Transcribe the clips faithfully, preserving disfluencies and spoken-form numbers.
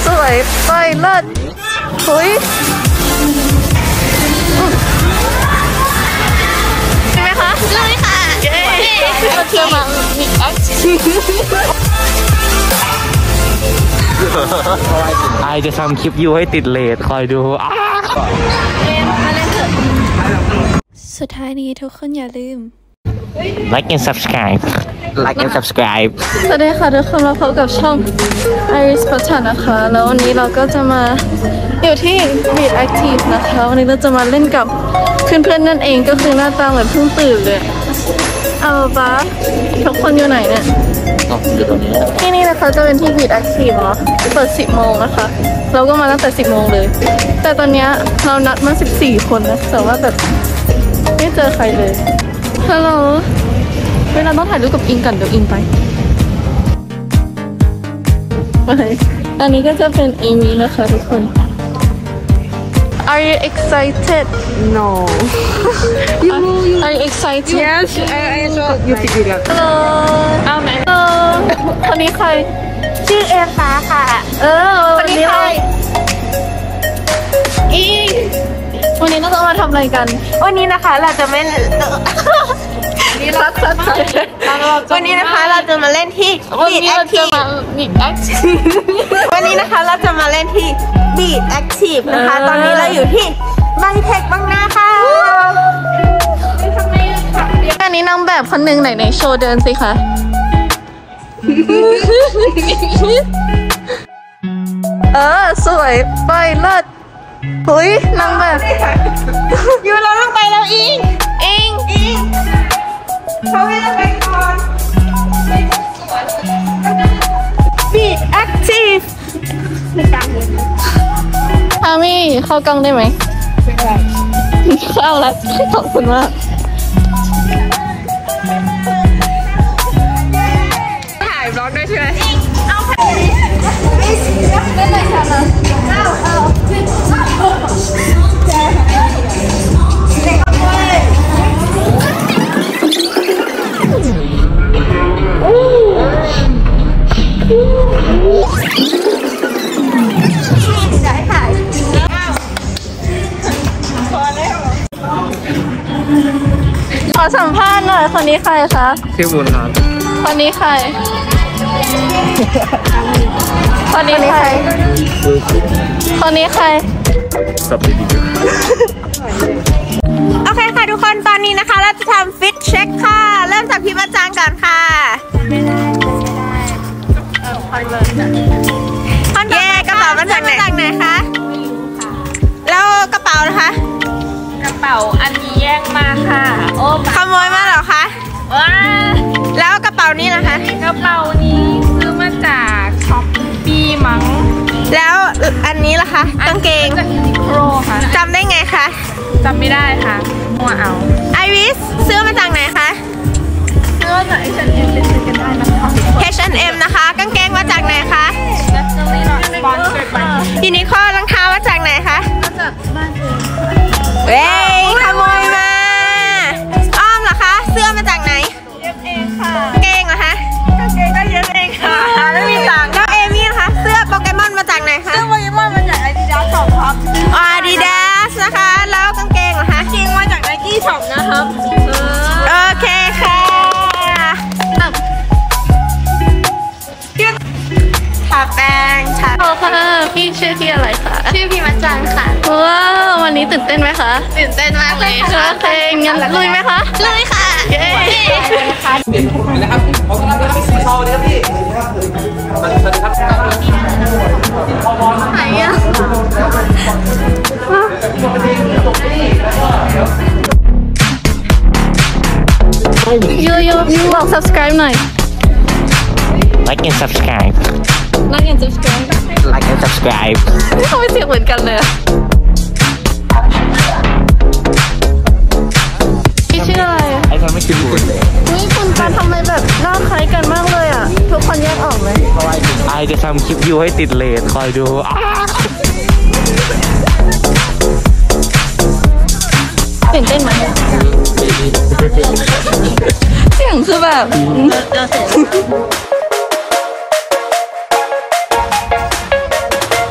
สวยไปเลิศหุยใช่ไหมคะใช่ค่ะเย้เราจะมามีแอคชั่นไอจะทำคลิปยูให้ติดเลทคอยดูสุดท้ายนี้ทุกคนอย่าลืม like and subscribe like and subscribe สวัสดีค่ะทุกคนมาพบกับช่อง Iris Potter นะคะแล้ววันนี้เราก็จะมาอยู่ที่ Beat Active นะคะวันนี้เราจะมาเล่นกับเพื่อนๆนั่นเองก็คือหน้าตาเหมือนเพิ่งตื่นเลยเอาบ้าทุกคนอยู่ไหนเนี่ยอยู่ตรงนี้ที่นี่นะคะจะเป็นที่ Beat Active เนาะเปิดสิบโมงนะคะเราก็มาตั้งแต่สิบโมงเลยแต่ตอนนี้เรานัดมาสิบสี่คนนะแต่ว่าแบบไม่เจอใครเลยฮัลโหลเวลาต้องถ่ายรูปกับอิงกันเดี๋ยวอิงไปโอเคอันนี้ก็จะเป็นเอมี่นะคะทุกคน Are you excited? No. you, you Are you excited? Yes, I I saw you pick it up. Hello. เอาไหม Hello. คนนี้ใครชื่อเอฟ้าค่ะเออคนนี้ใครอิงวันนี้เราจะมาทำอะไรกันวันนี้นะคะเราจะไม่รักสักวันนี้นะคะเราจะมาเล่นที่ Beat Active วันนี้นะคะเราจะมาเล่นที่ Beat Active นะคะตอนนี้เราอยู่ที่ไบเทคบางนาค่ะอันนี้นางแบบคนหนึ่งไหนในโชว์เดินสิคะเออสวยไปเลิศหุยนางแบบอยู่เราต้องไปแล้วอิงอิงอิงเขาให้เราไปก่อน Beat Active พามี่เข้ากล้องได้ไหมไม่ได้เข้าแล้วขอบคุณมากถ่ายบล็อกได้ใช่ไหมเอาค่ะเล่นเลยค่ะเอาเอาขอสัมภาษณ์หน่อยคนนี้ใครคะชื่อบุญครับคนนี้ใครคนนี้ใครคนนี้ใครสับดีดีโอเคค่ะทุกคนตอนนี้นะคะเราจะทำฟิตเช็คค่ะเริ่มจากพี่ประจานก่อนค่ะไม่ได้ไม่ได้เออเย่กระเป๋ามาจากไหนจากไหนคะแล้วกระเป๋านะคะกระเป๋าอันนี้แยกมาค่ะโอ้ขโมยมาเหรอคะว้าแล้วกระเป๋านี้นะคะกระเป๋านี้ซื้อมาจากช็อปปี้มั้งแล้วอันนี้ล่ะคะกางเกงจากยูนิโคลค่ะจำได้ไงคะจำไม่ได้ค่ะมัวเอาไอริสซื้อมาจากไหนคะซื้อมาจาก เอช แอนด์ เอ็ม ไปซื้อกันได้นะคะเอช แอนด์ เอ็ม นะคะกางเกงมาจากไหนคะ Definitely not sponsored by ยูนิโคลรองเท้ามาจากไหนคะมาจากบ้านเองเว้ยขโมยมาอ้อมเหรอคะเสื้อมาจากไหนเย็บเองค่ะเกงเหรอคะกางเกงก็เย็บเองค่ะไม่มีตังค์แล้วเอมี่นะคะเสื้อโปเกมอนมาจากไหนคะเสื้อโปเกมอนมาจาก Adidas Shop ครับอาดิดาสนะคะแล้วกางเกงเหรอคะกางเกงมาจาก Nike Shop นะครับโอเคค่ะทาแป้งทาโอ้ค่ะพี่ชื่อพี่อะไรคะชื่อพี่มัจจันค่ะว้าววันนี้ตื่นเต้นไหมคะตื่นเต้นมากเลยค่ะโอเคงั้นลุยไหมคะลุยค่ะเย้นะครับขอบคุณครับพี่ชาวเลยครับพี่สวัสดีครับไหนอ่ะยูยูบอก subscribe หน่อย like and subscribe like and subscribe like and subscribe เขาไม่เสียงเหมือนกันเลยพี่ชื่ออะไรไอ้ทำไม่คิดบุญเลยนี่คุณการทำไมแบบหน้าคล้ายกันมากเลยอ่ะทุกคนแยกออกไหมไอจะทำคลิปยูให้ติดเลทคอยดูตื่นเต้นไหมเสียงคือแบบโ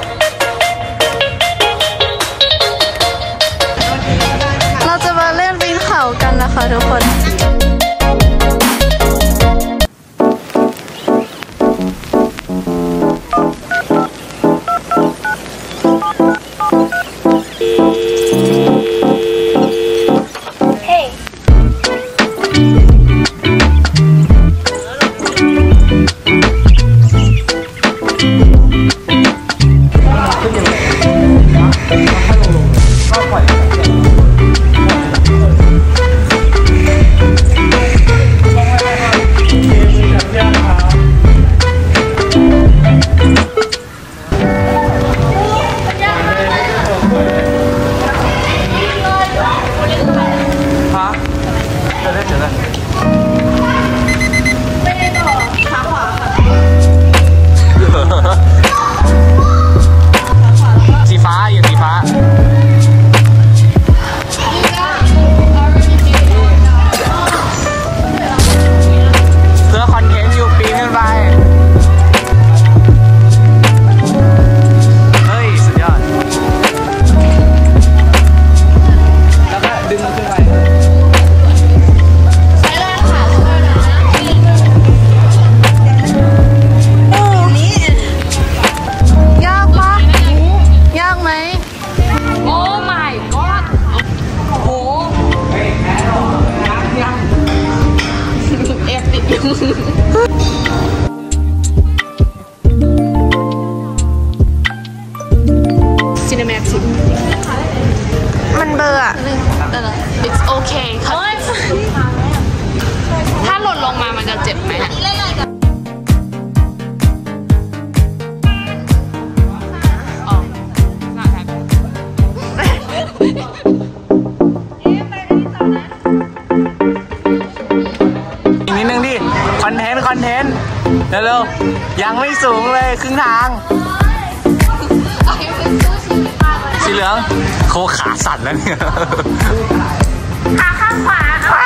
cinematic มันเบอร์อะ it's okay ค่ะถ้าหล่นลงมามันจะเจ็บไหมอะอ๋อน่าแฮปอีกนิดนึงดิคอนเทนต์คอนเทนต์เร็วๆยังไม่สูงเลยครึ่งทางสีเหลืองโคขาสั่นแล้วเนี่ยขาข้างขวา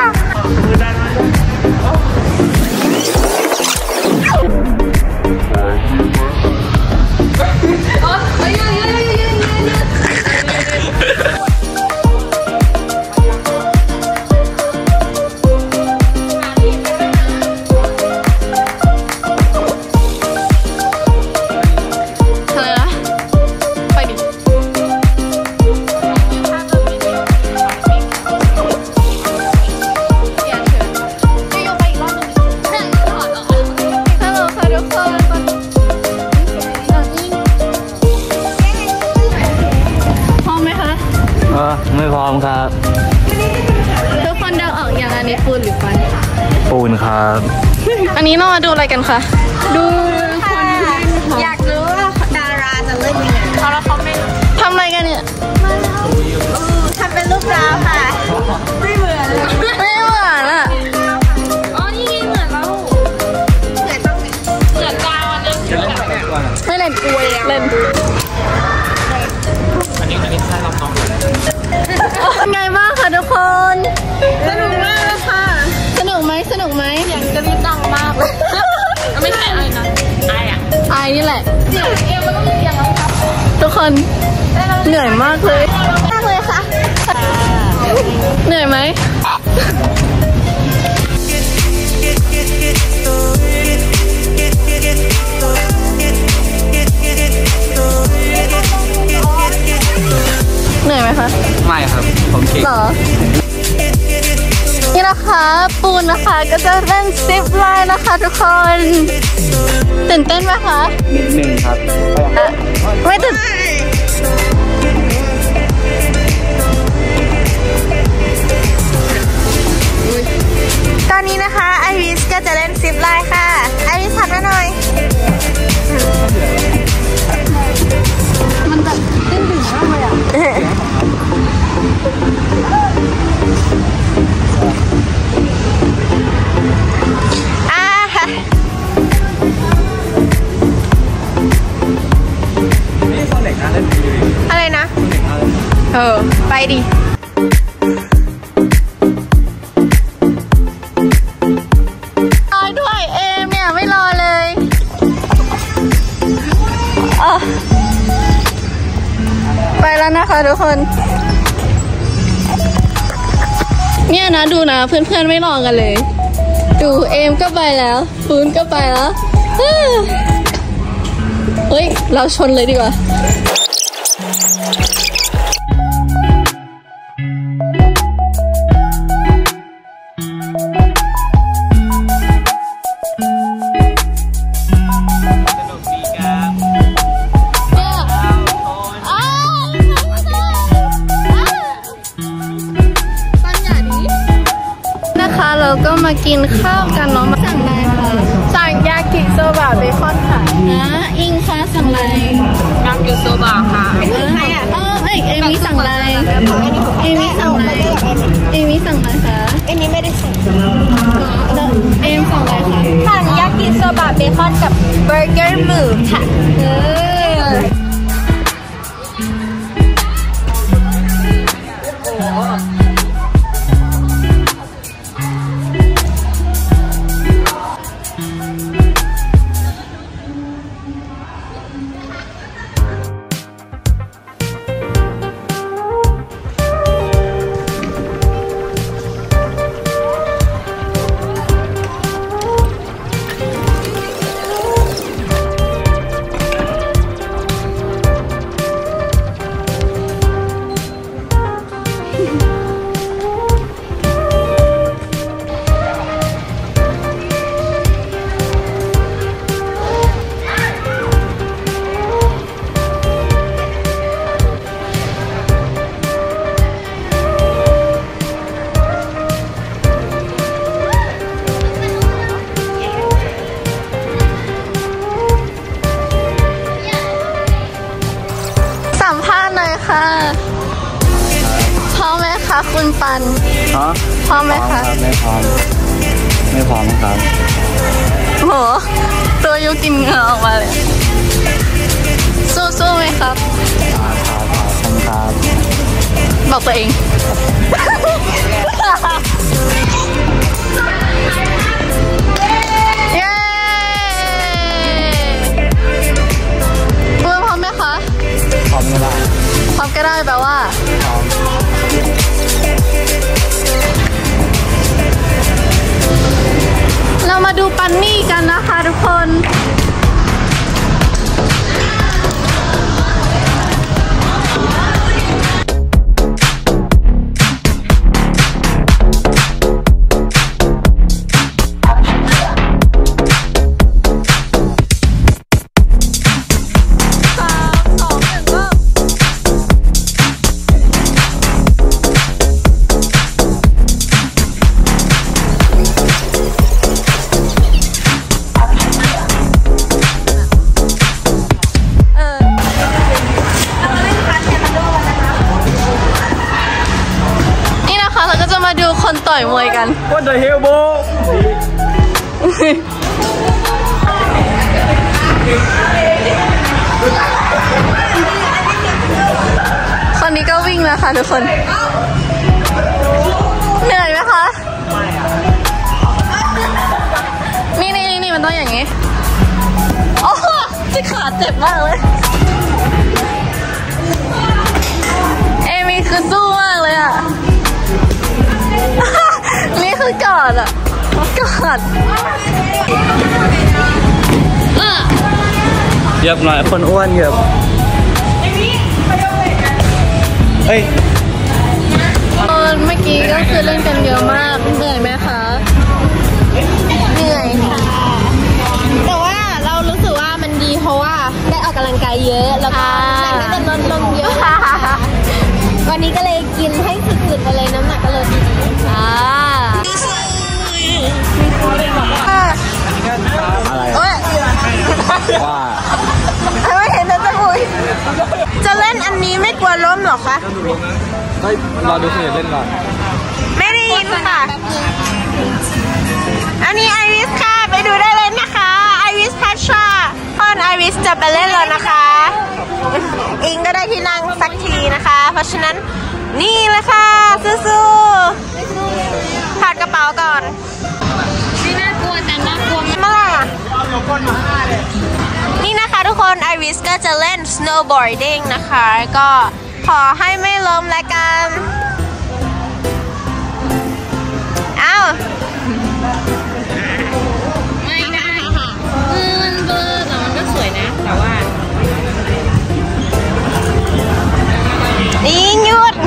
ไม่พร้อมครับทุกคนเดาออกอย่างอันนี้ปูนหรือไฟปูนครับอันนี้เรามาดูอะไรกันคะดูคนอยากรู้ว่าดาราจะเล่นยังไงเขาแล้วเขาไม่ทำอะไรกันเนี่ยทำเป็นรูปดาวค่ะไม่เหมือนไม่เหมือนอ่ะอ๋อนี่เหมือนเราเหมือนต้องเหมือนดาวอันนึงไม่เล่นกวยเล่นอันนี้อันนี้ใช่เราน้องเป็นไงบ้างคะทุกคนสนุกมากเลยค่ะสนุกไหมสนุกไหมอย่างจะรีบดังมากเลยไม่ใช่ไอ้นะไอ้อะไอ้นี่แหละทุกคนเหนื่อยมากเลยมากเลยค่ะเหนื่อยไหมเหนื่อยไหมคะไม่ครับผมเก่งหรอนี่นะคะปูนนะคะก็จะเล่นซิปไลน์นะคะทุกคนตื่นเต้นไหมคะนิดนึงครับไม่ตื่นตอนนี้นะคะไอริสก็จะเล่นซิปไลน์ค่ะไอริสทำได้หน่อยมันแบบเต้นดึงมากเลยอ่ะอะไรนะเออไปดิรอด้วยเอมเนี่ยไม่รอเลยไปแล้วนะคะทุกคนเนี่ยนะดูนะเพื่อนๆไม่รอกันเลยดูเอมก็ไปแล้วฟูนก็ไปแล้วเฮ้ยเราชนเลยดีกว่าเราก็มากินข้าวกันเนาะมาสั่งอะไรคะสั่งยากิโซบะเบคอนค่ะนะอิงคะสั่งอะไรยากิโซบะค่ะใครอ่ะเออเอ้ยเอมี่สั่งอะไรเอมี่สั่งอะไรเอมี่สั่งอะไรคะเอมี่ไม่ได้สั่งเอมสั่งอะไรคะสั่งยากิโซบะเบคอนกับเบอร์เกอร์หมูค่ะเออษณ์หน่อยค่ะพร้อมไหมคะคุณปันพร้อมไหมคะไม่พร้อมไม่พร้อมครับโหตัวยูกินเหงื่อออกมาเลยสู้ๆไหมครับครับบอกตัวเองเย้ปื้มพร้อมไหมคะพร้อมก็ได้พร้อมก็ได้แปลว่าพร้อมเรามาดูปันนี่กันนะคะทุกคนต่อยมวยกัน What the hell bro คนนี้ก็วิ่งนะคะทุกคนเหนื่อยไหมคะนี่นี่นี่มันต้องอย่างนี้โอ้ที่ขาเจ็บมากเลยเอมี่คือสู้มากเลยอ่ะนี่คือกอดอ่ะกอดเหยียบหน่อยคนอ้วนเหยียบเฮ้ยเมื่อกี้ก็คือเล่นกันเยอะมากเหนื่อยไหมคะเหนื่อยค่ะแต่ว่าเรารู้สึกว่ามันดีเพราะว่าได้ออกกำลังกายเยอะแล้วก็แรงก็จะลดลงเยอะวันนี้ก็เลยกินให้สุดๆไปเลยน้ำหนักก็ลดดีอ่าอะไรว่าไม่เห็นนะจ๊ะคุยจะเล่นอันนี้ไม่กลัวล้มหรอคะเฮ้ยรอดูคนอื่นเล่นก่อนไม่ได้ยินค่ะอันนี้ไอริสค่ะไปดูได้เลยนะคะไอริสแพชชาพอนไอริสจะไปเล่นแล้วนะคะอิงก็ได้ที่นั่งสักทีนะคะเพราะฉะนั้นนี่เลยค่ะสู้ๆถอดกระเป๋าก่อนไม่น่ากลัวแต่น่ากลัวเมื่อไหร่อ่ะนี่นะคะทุกคนไอริสก็จะเล่น snowboarding นะคะก็ขอให้ไม่ล้มละกันอ้าวไม่ได้ค่ะคือมันเบลอแต่มันก็สวยนะแต่ว่าอิงหยุด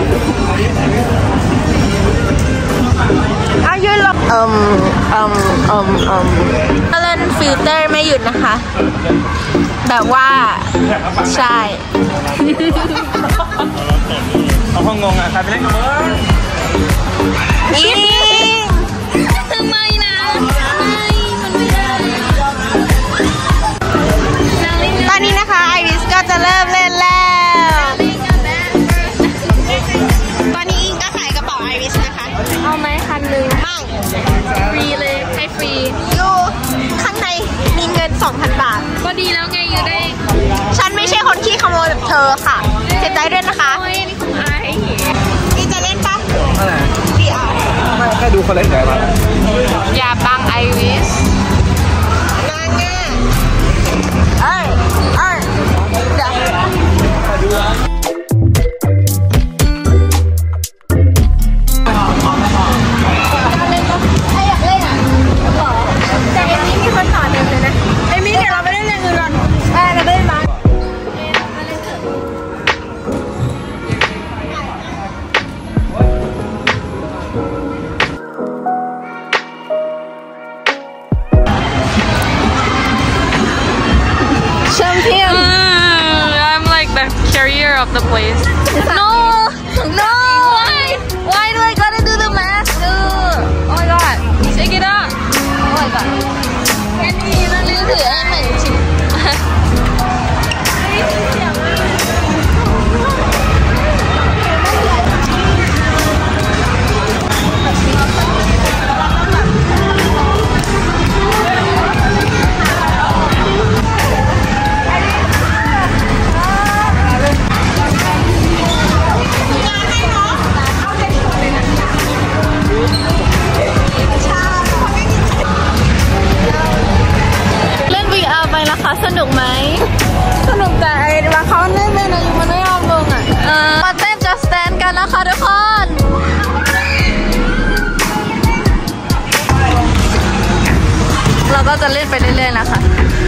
เอายืนลงอืมอืมอืมอืมเล่นฟิลเตอร์ไม่หยุดนะคะแบบว่าใช่เอาห้องงงอ่ะใครไปเล่นกับมึงอิงทำไมนะไม่มันไม่ได้ตอนนี้นะคะไอริสก็จะเริ่มเล่นแล้วตอนนี้อิงก็ใส่กระเป๋าไอริสนะคะเอาไหมคันหนึ่งมั่งฟรีเลยให้ฟรีอยู่ข้างในมีเงิน สองพัน บาทก็ดีแล้วไงอยู่ได้ฉันไม่ใช่คนขี้ขโมยแบบเธอค่ะเสียใจด้วยนะคะโอ้ยนี่คุณไอนี่จะเล่นปะอะไรบี อาร์ไม่แค่ดูคนเล่นไหนบ้างอย่าบังไอริสนางง่ะเอ้ยเอ้ยเดี๋ยว of the place. No, no. Why? Why do I gotta do the mask? Oh my god. Take it out. Oh my god. ลืมถืออันเหมือนชิเล่นไปเรื่อยๆนะคะ